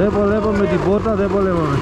Δεν πολεύω με την πόρτα, δεν πολεύομαι.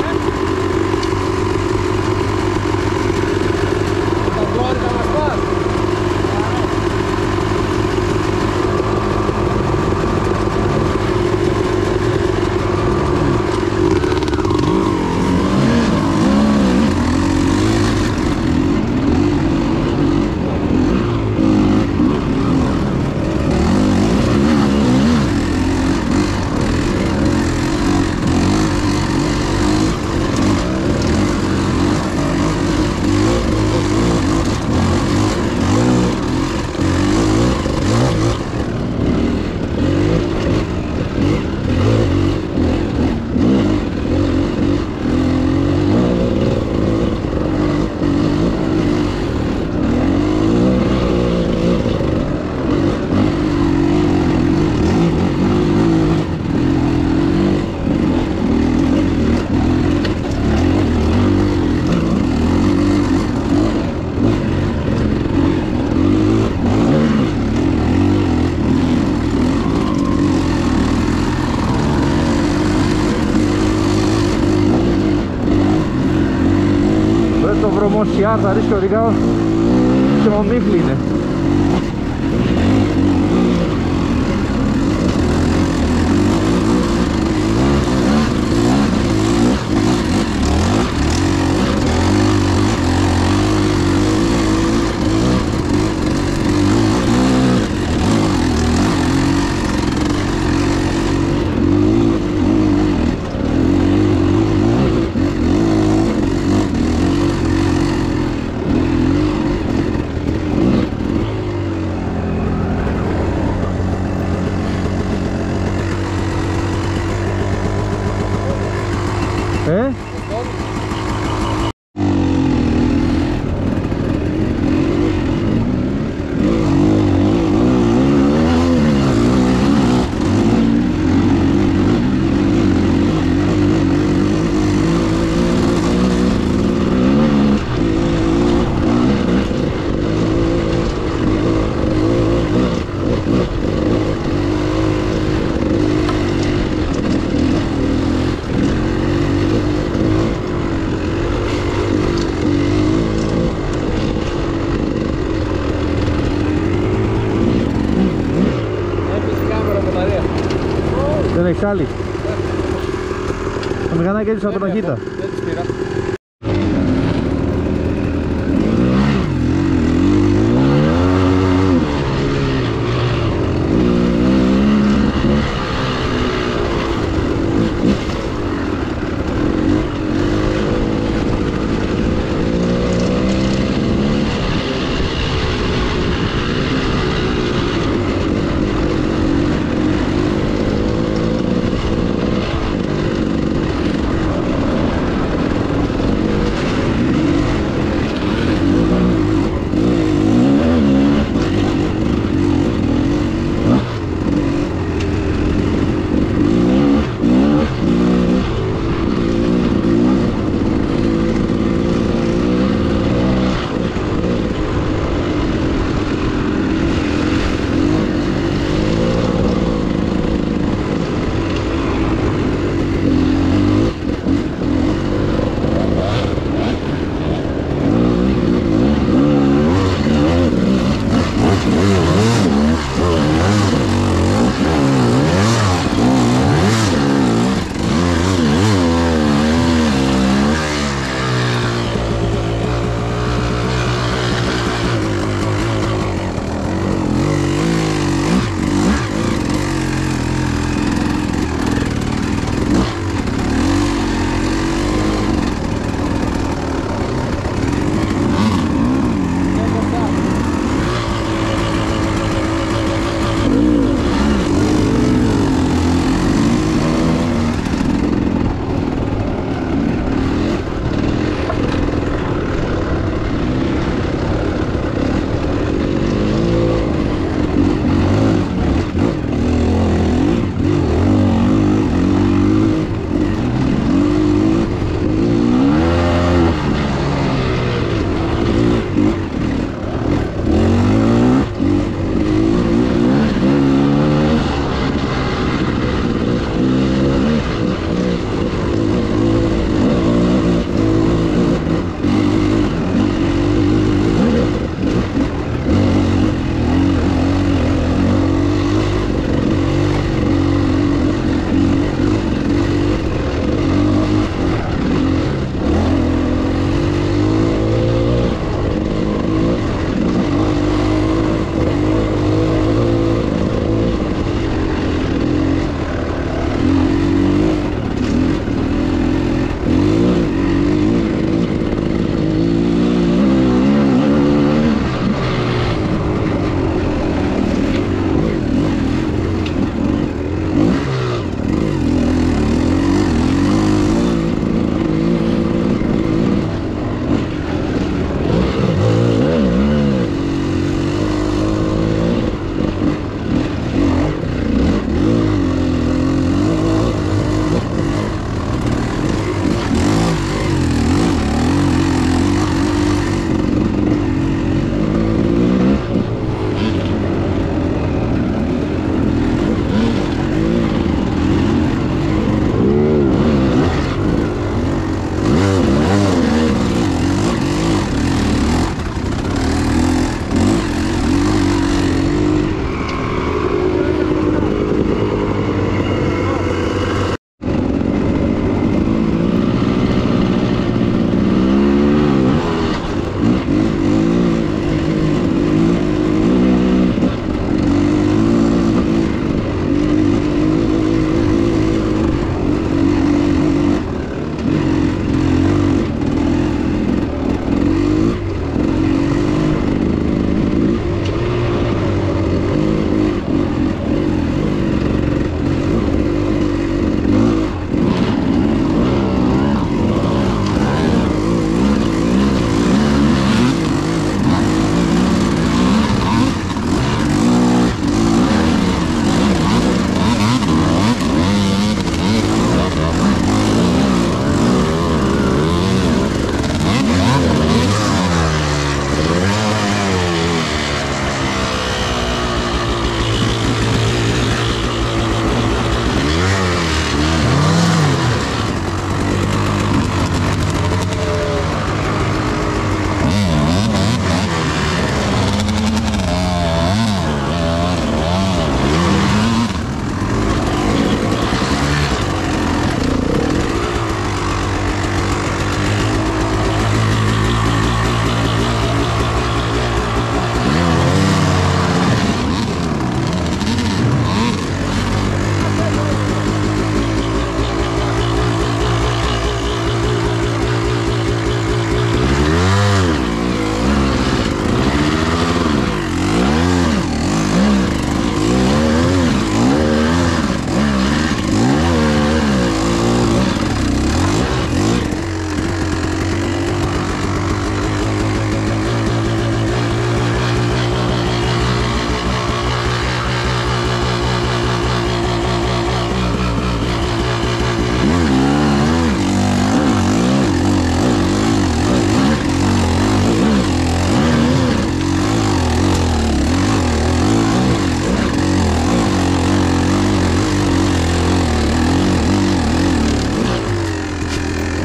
Το βρωμοσιάρ θα ρίξει οδικά και ομίχλη είναι. Δεν έχεις άλλη. Το μηχανάκι έτσι από τον Αγίτα.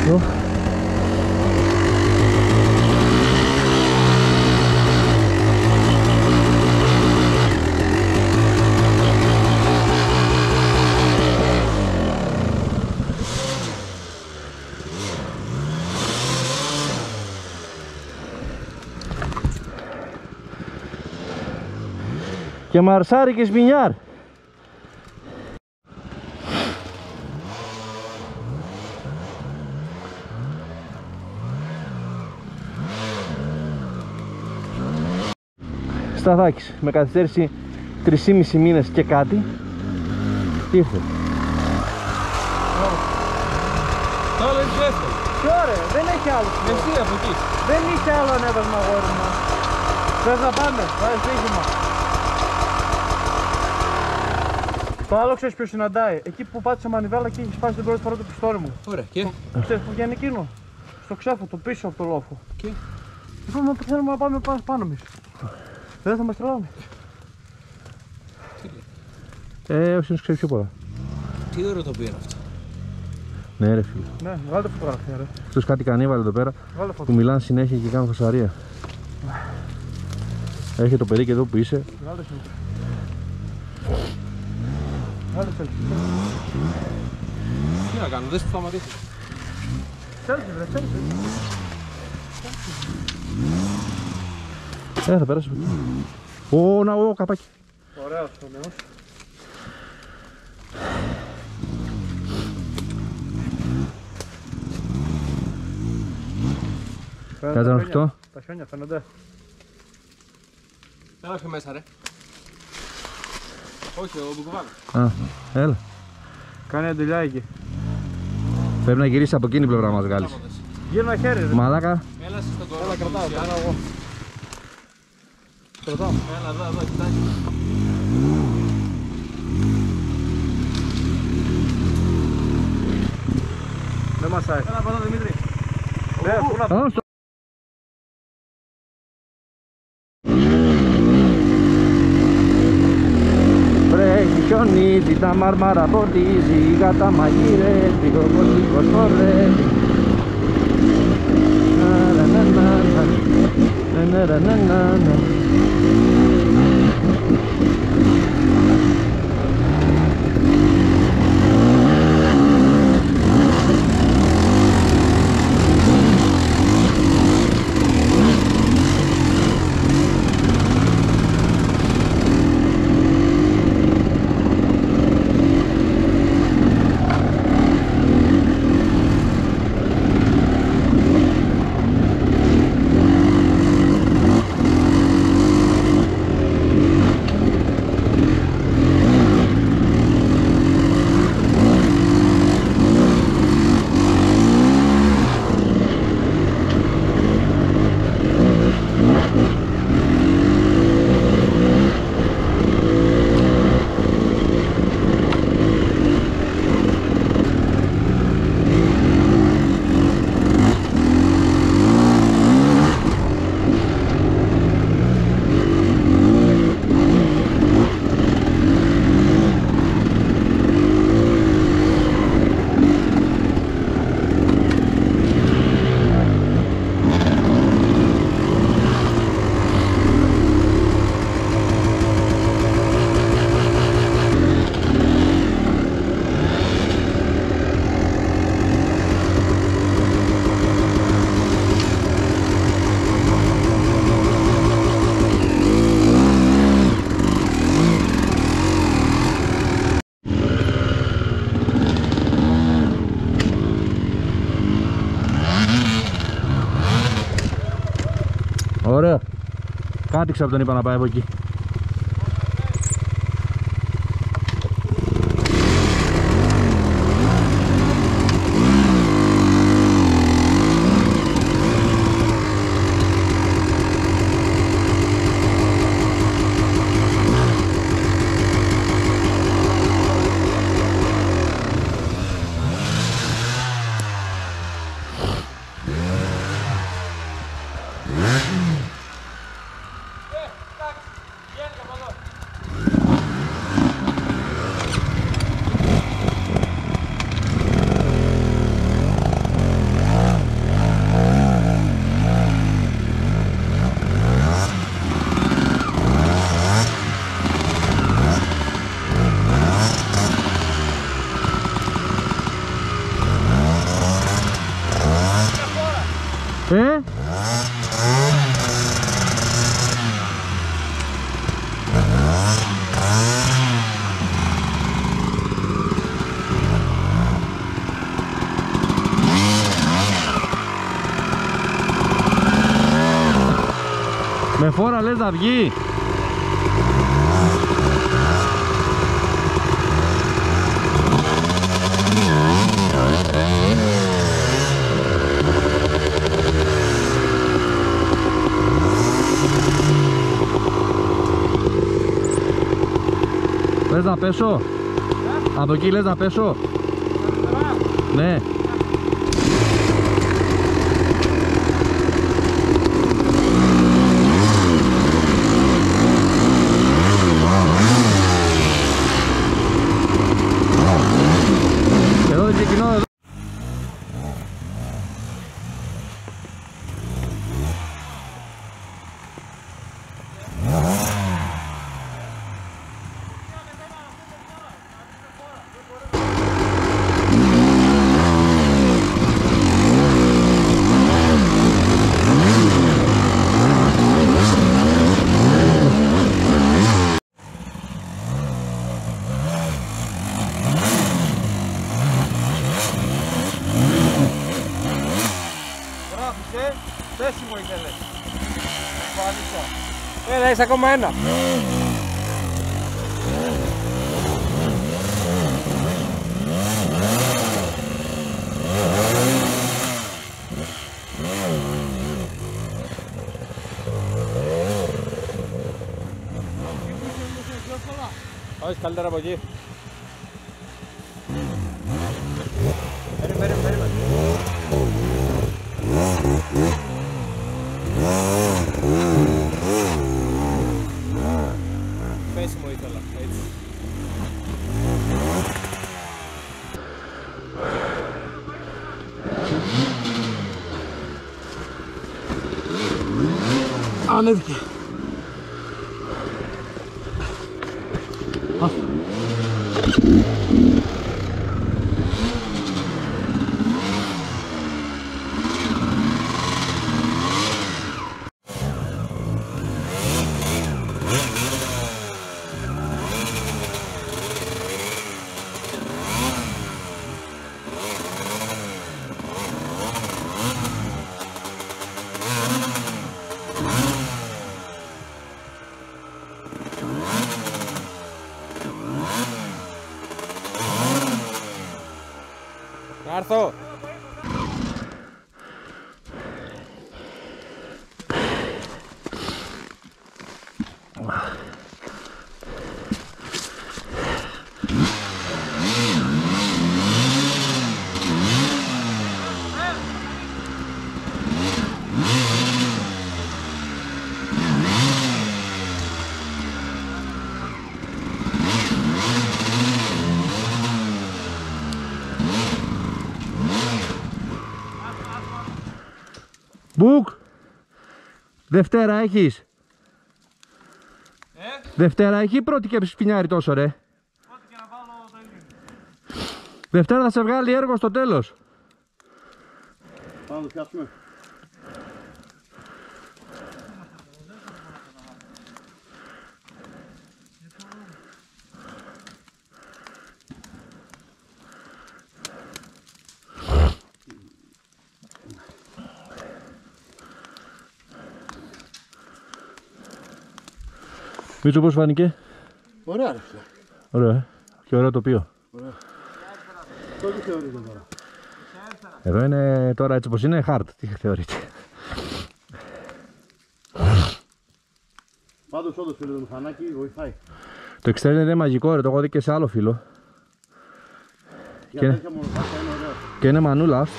Εδώ. Και μαρσάρι και σμινιάρ. Σταθάκης με καθυστέρηση 3,5 μήνες και κάτι ήρθε. Τώρα είναι εύκολο. Τι ωραία, δεν έχει άλλο. Εσύ από εκεί. Δεν είχε άλλο ανέβασμα, αγόρι μου. Θες να πάμε, βάζεις δίκημα. Το άλλο ξέρεις ποιος συναντάει. Εκεί που πάτησε μανιβέλα και έχει σπάσει την πρώτη φορά το πιστόλι μου. Ωραία, και. Ξέρεις που βγαίνει εκείνο. Στο ξέφο, το πίσω από το λόφο. Και. Είπαμε ότι θέλουμε να πάμε πάνω εμείς. Δεν θα μας τρελάνε. Ο Σύνος ξέρει πιο πολλά. Τι ωραίο το είναι αυτό. Ναι ρε φίλε. Ναι, βγάλτε φωτογραφία ρε. Αυτός κάτι κανίβαλε εδώ πέρα Βγάλτε που φωτογραφία. μιλάνε συνέχεια και κάνουν φασαρία. Έχει το παιδί και εδώ που είσαι. Βγάλτε selfie. Βγάλτε selfie. Τι να κάνω, δες που θα μ' αρέσει. Selfie βρε, selfie. Θα πέρασε. Ω, να, ω, καπάκι. Ωραίος ο νέος. Κάτσε να φυκτώ. Τα χιόνια φαίνονται. Έλα πιο μέσα ρε. Όχι, ο Μπουκουβάνος. Α, έλα. Κάνει αντιλιά εκεί. Πρέπει να γυρίσει από εκείνη την πλευρά μας Γάλλης. Γύρνα χέρι ρε. Μαλάκα. Έλα εσύ στον κορμό. Έλα κρατάω, κρατάω εγώ. Κρατάω. Έλα εδώ, κοιτάξτε. Δεν μασάει. Έλα από εδώ Δημήτρη. Ναι, πού να Βρέχει χιονίζει, τα μάρμαρα ποτίζει, η γάτα μαγειρεύει, ο κοστικός χορεύει. Ωραία. Κάτηξα από τον είπα να πάει από εκεί. Με φόρα λες να βγει. Λες να πέσω? Από εκεί λες να πέσω? Ναι. Εδώ ξεκινώ εδώ. Πέσιμο ήθελε. Έλα, είσαι ακόμα ένα. Όχι, καλύτερα από εκεί. Περίμενε. Πέσιμο ήθελα, έτσι. Ανέβηκε. Να έρθω. Μπουκ! Δευτέρα έχεις? Δευτέρα έχει ή πρώτη και σπινιάρι τόσο ρε? Ό,τι και να βάλω το ίδιο. Δευτέρα θα σε βγάλει έργο στο τέλος. Πάμε να το πιάσουμε. Μίτσο, πώς φάνηκε? Ωραία ρε φίλε. Ωραία, και ωραίο τοπίο. Ωραία. Το τι θεωρείτε τώρα? Εδώ είναι τώρα έτσι πως είναι hard, τι θεωρείτε? Πάντως όντως φίλε το μηχανάκι βοηθάει. Το εξτέρνο είναι μαγικό ρε, το έχω δει και σε άλλο φίλο. Για τέτοια μονοπάτια είναι ωραίο. Και είναι μανούλα.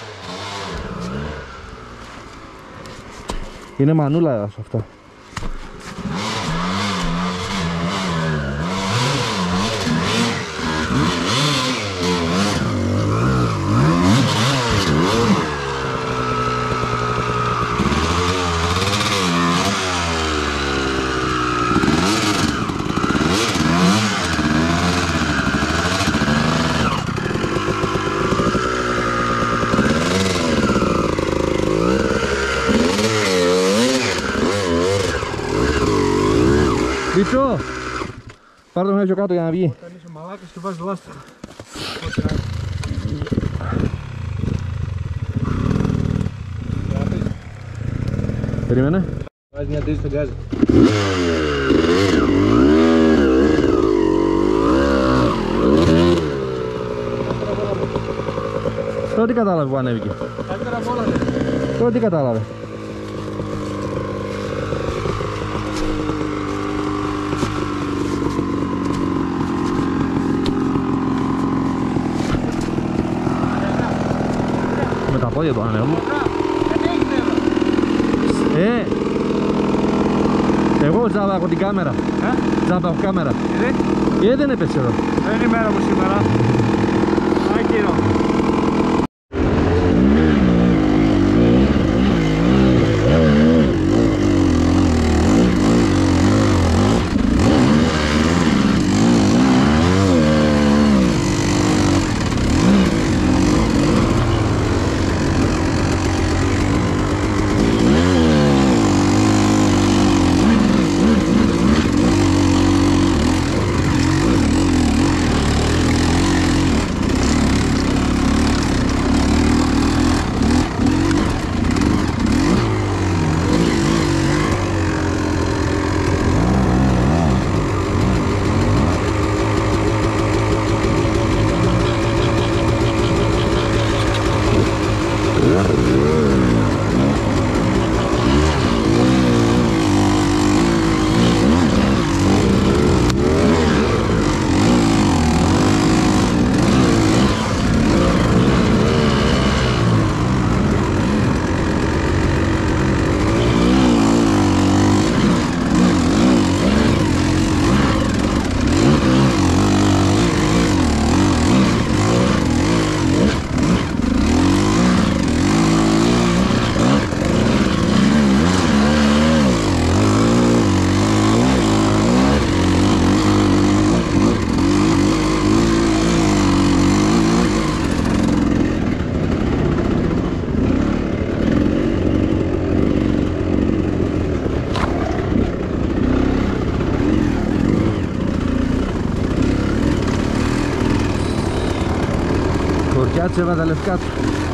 Είναι μανούλα σε αυτά. Μίτσο, πάρ' το μέσα πιο κάτω για να βγει. Όταν είσαι μαλάκας και βάζεις λάστιχα. Περίμενε. Βάζει μια τρίση στον γκάζι. Τώρα τι κατάλαβε που ανέβηκε. Καλύτερα απ' όλα. Τώρα τι κατάλαβε. Με τα πόδια του ανέβω. Εγώ τζάμπα έχω την κάμερα. Τζάμπα έχω κάμερα. Δεν έπεσε εδώ. Δεν είναι η μέρα μου σήμερα. Άι κύριο. Κορκιάτσε με τα λευκά του.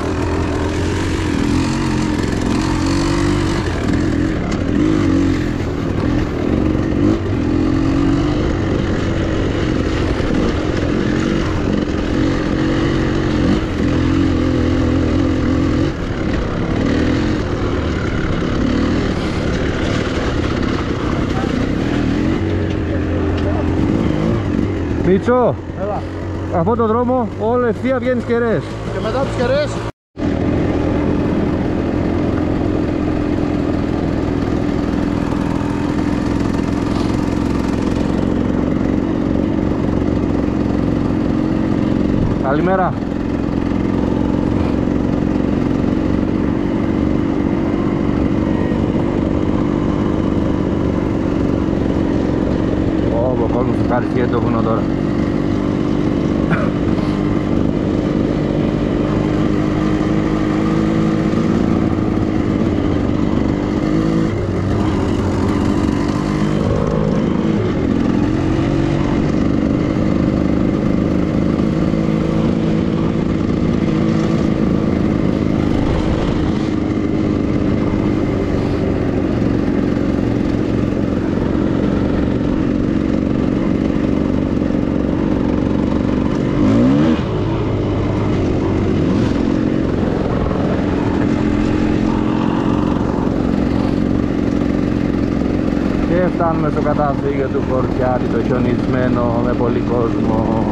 Μίτσο, Έλα. αυτόν τον δρόμο όλο ευθεία βγαίνεις κεραίες. Και μετά τους κεραίες. Καλημέρα. Ο κόσμος ευχαριστεί το βουνό τώρα. Και φτάνουμε στο καταφύγιο του Κορκιάτη, το χιονισμένο με πολύ κόσμο.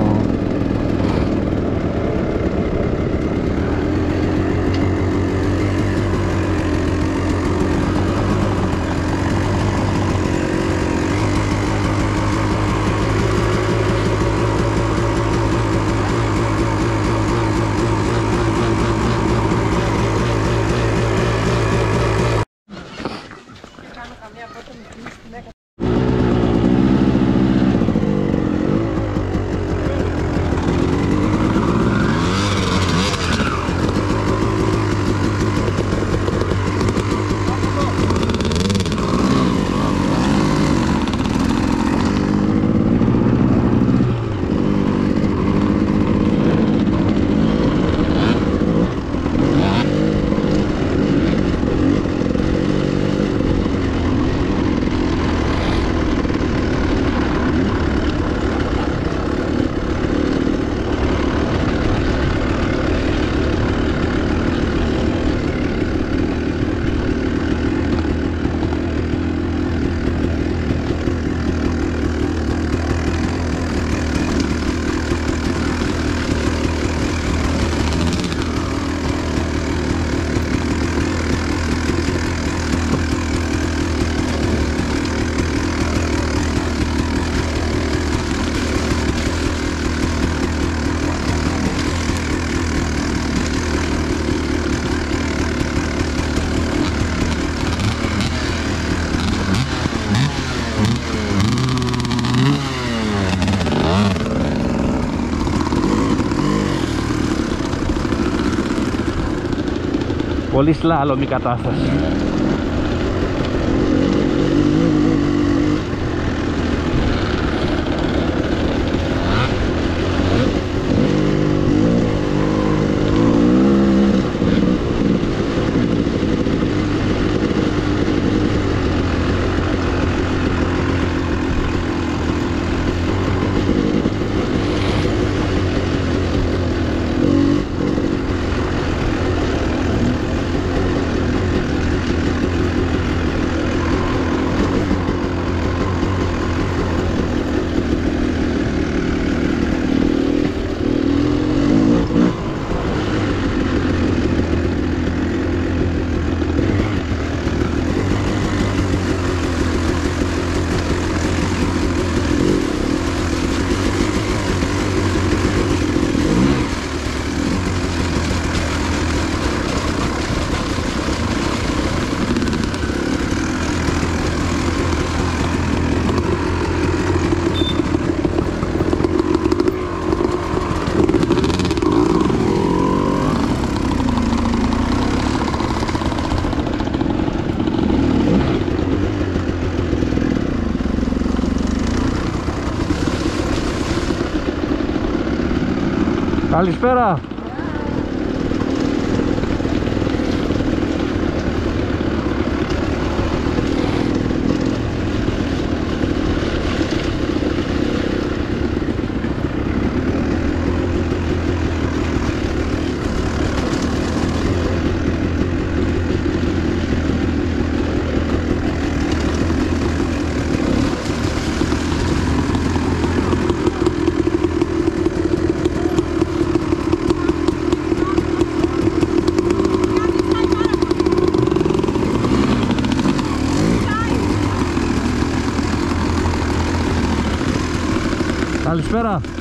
Πολύ σλάλομ η κατάσταση. Καλησπέρα. Καλησπέρα.